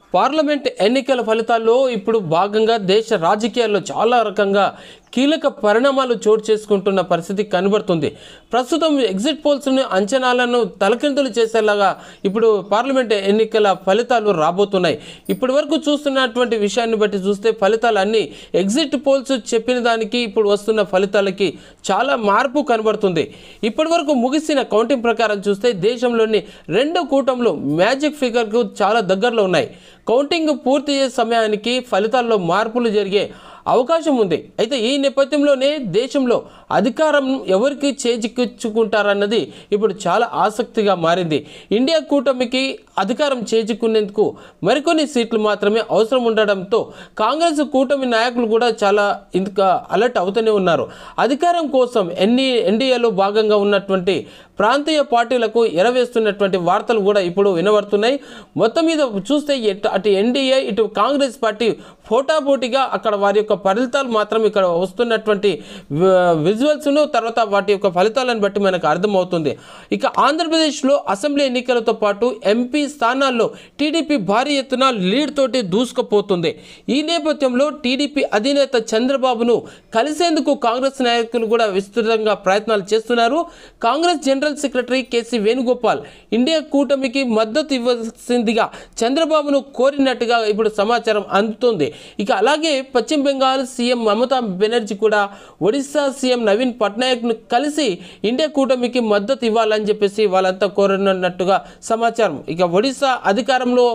Parliament ఎన్నికల ఫలితాల్లో ఇప్పుడు భాగంగా దేశ రాజకీయాల్లో చాలా రకంగా కీలక పరిణామాలు చోటు చేసుకుంటున్న పరిస్థితి కనబడుతుంది. ప్రస్తుతం ఎగ్జిట్ పోల్స్ని అంచనాలను తలకిందులు చేసేలాగా ఇప్పుడు పార్లమెంట్ ఎన్నికల ఫలితాలు రాబోతున్నాయి. ఇప్పటి వరకు చూస్తున్నటువంటి విషయాన్ని బట్టి చూస్తే ఫలితాలు అన్నీ ఎగ్జిట్ పోల్స్ చెప్పిన దానికి ఇప్పుడు వస్తున్న ఫలితాలకి చాలా మార్పు కనబడుతుంది. ఇప్పటి వరకు ముగిసిన కౌంటింగ్ ప్రకారం చూస్తే దేశంలోని రెండు కూటములు మ్యాజిక్ ఫిగర్కు చాలా దగ్గరలో ఉన్నాయి. కౌంటింగ్ పూర్తి చేసే సమయానికి ఫలితాల్లో మార్పులు జరిగే అవకాశం ఉంది. అయితే ఈ నేపథ్యంలోనే దేశంలో అధికారం ఎవరికి చేజిక్కించుకుంటారన్నది ఇప్పుడు చాలా ఆసక్తిగా మారింది. ఇండియా కూటమికి అధికారం చేజిక్కునేందుకు మరికొన్ని సీట్లు మాత్రమే అవసరం ఉండడంతో కాంగ్రెస్ కూటమి నాయకులు కూడా చాలా ఇంకా అలర్ట్ అవుతూనే ఉన్నారు. అధికారం కోసం ఎన్డీఏలో భాగంగా ఉన్నటువంటి ప్రాంతీయ పార్టీలకు ఎరవేస్తున్నటువంటి వార్తలు కూడా ఇప్పుడు వినబడుతున్నాయి. మొత్తం మీద చూస్తే అటు ఎన్డీఏ ఇటు కాంగ్రెస్ పార్టీ పోటాపోటీగా అక్కడ వారి యొక్క ఫలితాలు మాత్రం ఇక్కడ వస్తున్నటువంటి విజువల్స్ను తర్వాత వాటి యొక్క ఫలితాలను బట్టి మనకు అర్థమవుతుంది. ఇక ఆంధ్రప్రదేశ్లో అసెంబ్లీ ఎన్నికలతో పాటు ఎంపీ స్థానాల్లో టీడీపీ భారీ ఎత్తున లీడ్ తోటి దూసుకుపోతుంది. ఈ నేపథ్యంలో టీడీపీ అధినేత చంద్రబాబును కలిసేందుకు కాంగ్రెస్ నాయకులు కూడా విస్తృతంగా ప్రయత్నాలు చేస్తున్నారు. Congress general secretary KC Venugopal India కూటమికి మద్దతు ఇవ్వాల్సిందిగా చంద్రబాబును కోరినట్టుగా ఇప్పుడు సమాచారం అందుతోంది. ఇక అలాగే పశ్చిమ బెంగాల్ సీఎం మమతా బెనర్జీ కూడా ఒడిశా సీఎం నవీన్ పట్నాయక్ను కలిసి ఇండియా కూటమికి మద్దతు ఇవ్వాలని చెప్పేసి వాళ్ళంతా కోరనున్నట్టుగా సమాచారం. ఇక ఒడిశా అధికారంలో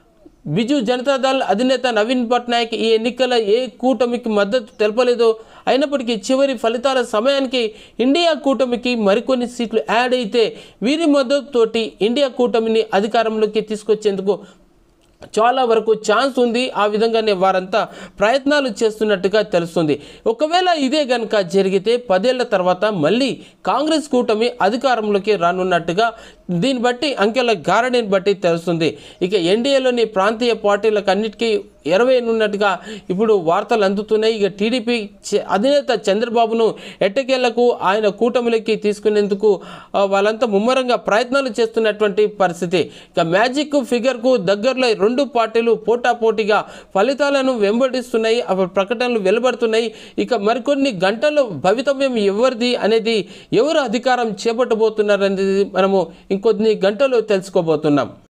బిజు జనతాదళ్ అధినేత నవీన్ పట్నాయక్ ఈ ఎన్నికల ఏ కూటమికి మద్దతు తెలపలేదు. అయినప్పటికీ చివరి ఫలితాల సమయానికి ఇండియా కూటమికి మరికొన్ని సీట్లు యాడ్ అయితే వీరి మద్దతుతోటి ఇండియా కూటమిని అధికారంలోకి తీసుకొచ్చేందుకు చాలా వరకు ఛాన్స్ ఉంది. ఆ విధంగానే వారంతా ప్రయత్నాలు చేస్తున్నట్టుగా తెలుస్తుంది. ఒకవేళ ఇదే కనుక జరిగితే 10 ఏళ్ల తర్వాత మళ్ళీ కాంగ్రెస్ కూటమి అధికారంలోకి రానున్నట్టుగా దీన్ని బట్టి అంకెల గారడీని బట్టి తెలుస్తుంది. ఇక ఎన్డీఏలోని ప్రాంతీయ పార్టీలకు అన్నిటికీ ఎరవేనున్నట్టుగా ఇప్పుడు వార్తలు అందుతున్నాయి. ఇక టీడీపీ అధినేత చంద్రబాబును ఎట్టకేళ్లకు ఆయన కూటమిలోకి తీసుకునేందుకు వాళ్ళంతా ముమ్మరంగా ప్రయత్నాలు చేస్తున్నటువంటి పరిస్థితి. ఇక మ్యాజిక్ ఫిగర్కు దగ్గరలో రెండు పార్టీలు పోటాపోటీగా ఫలితాలను వెంబడిస్తున్నాయి. ప్రకటనలు వెలువడుతున్నాయి. ఇక మరికొన్ని గంటల్లో భవితవ్యం ఎవరిది అనేది, ఎవరు అధికారం చేపట్టబోతున్నారు అనేది మనము ఇంకొన్ని గంటలు తెలుసుకోబోతున్నాం.